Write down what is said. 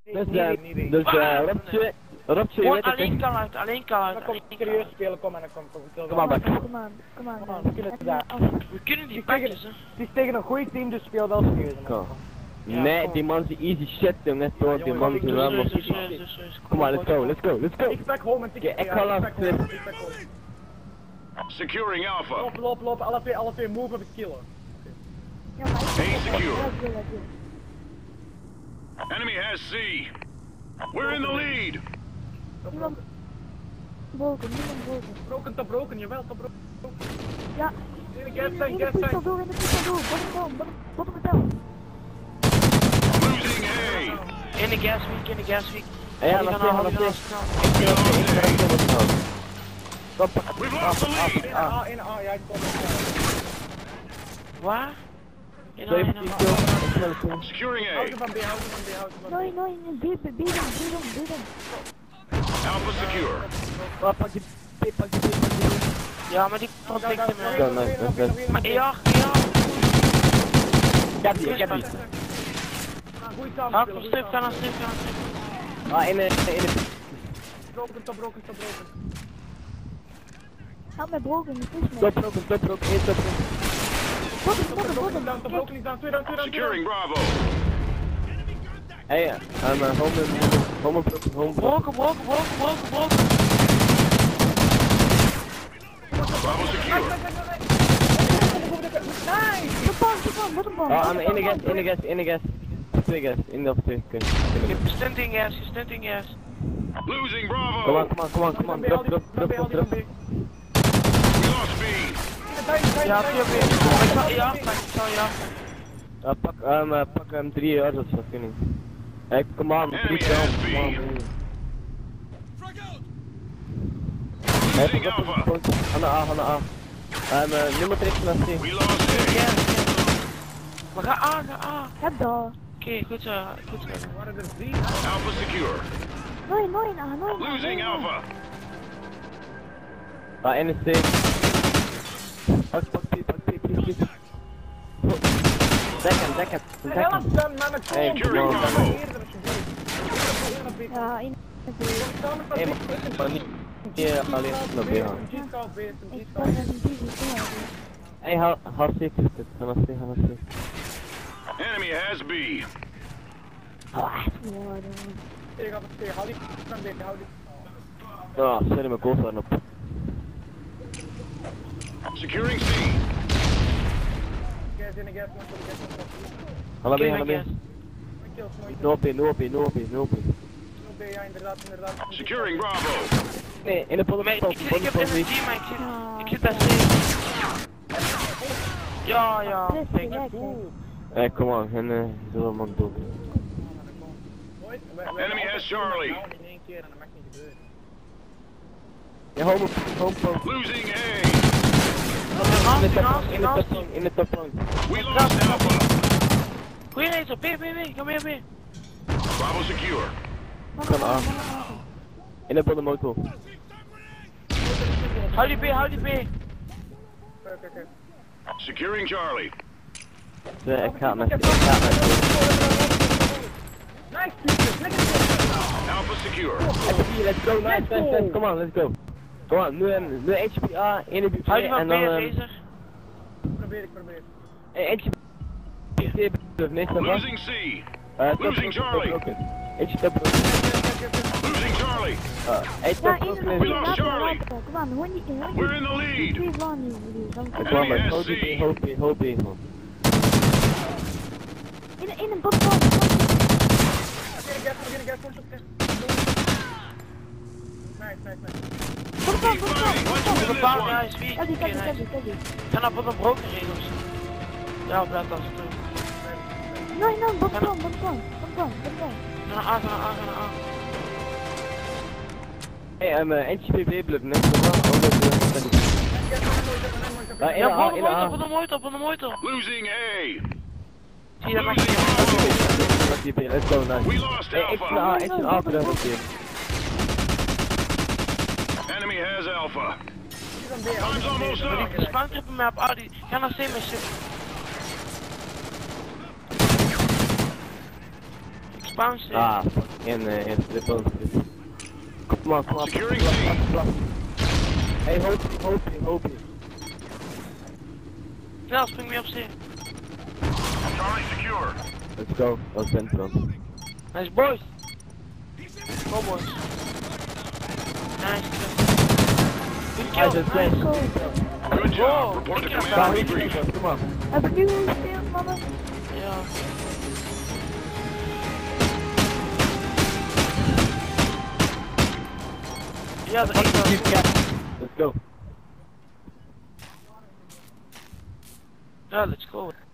Robje, je weet het alleen kan uit, Dan kom ik serieus spelen, kom en dan kom ik. Kom maar, We kunnen het daar. We kunnen die pakjes, hè. Het is tegen een goed team, dus speel wel serieus. Nee, die man is easy shit, jongen. Die man is wel nog. Kom maar, let's go. Ik back home en ik ga langs. Securing Alpha. Loop, alle twee move op het killen. A secure. Enemy has C. We're in the lead. Broken, top broken, jawel, top broken. Ja. In de pistol door, bottom hotel. Losing A. In de gas week. Ja, laat zien. We've lost the lead. In A, ja, ik kom. Waar? In Securing A. Houden van B. Nee, B. Alpha secure. Pak je Ja, maar die protecten me. Maar ja. Ik heb die. Ga op strip. Ah, in de... Broken, top broken. Help mij broken, het is Top broken, eerst top broken. Down, twee down. Securing Bravo. Hey, home Broken. Bravo secure. Bottom. Ah, in de gas. Twee gas, in de twee. Je hebt stunting gas. Losing Bravo. Come on. Drop. We lost B. Ja, 4 B. Ja. Pak hem 3 jaar, dat is wat vind ik. Hey, come on, 3 Enemy down, has B. come on. Losing Alpha. Aan de A. Nummer 3 naar C. We lost A. Maar ga A. Heb dat. Oké, goed zo. Waren er 3? Alpha secure. Nee. Losing Alpha. NSC. Pak P. Dek hem. Help dan, man, ik Hey, Securing come on. Bravo. Ja, in Hey, maar niet hier alleen naar B gaan. ik kan er niet in. Hey, haal C. Ga naar C. Enemy has B. Ah, sorry, mijn goals waren op. Securing C. Ga naar B. No P. Securing Bravo. Nee, in de bottom Ik heb energie, maar ik zit daar steeds. Ja. Hey, come on, en zullen man dood. Enemy has Charlie. Ja, home. Losing A. In de top point. We lost Alpha. Goeie racer, B, kom hier, B. Bravo secure. Kan A. In de bottom auto. Hou die B. Securing Charlie. Ik ga met Alpha secure. Let's go, nice. Come on, nu HPA in de buurt Hou die van en B, dan... racer. Probeer ik. HPA, nee, Losing C. Losing Charlie. HPA, Losing Charlie. We lost Charlie. Kom aan, hoor niet. We're in the lead. Enemy has C. In een bottom. Keep fighting. Let's win this one. Is wie? Ga naar bottom broken regels. Ja, blijf als het doen. Nee, bottom. Ga naar A. Hey, NCPB blijft net zo lang. Ja, op de motor. Losing A. Zie je dat maar? Losing Bravo. Let's go, nice. We lost Hey, Alpha. ik een A terug op hier. Enemy has Alpha. Time's almost up. De spawntrippen me op Audi. Ga naar C met shit. Spawn station. Ah, in triple. Come on. Securing C. Hey, hoop je. Snel, spring mee op C. Charlie secure. Let's go, dat is centrum. Nice boys. Go boys. Nice. Good Hij kill. is flash. Good job. Report to command debrief. Kom op. Heb ik nu gespeeld, mannen? Ja. Ja, dat is wel. Let's go. Ja, let's go.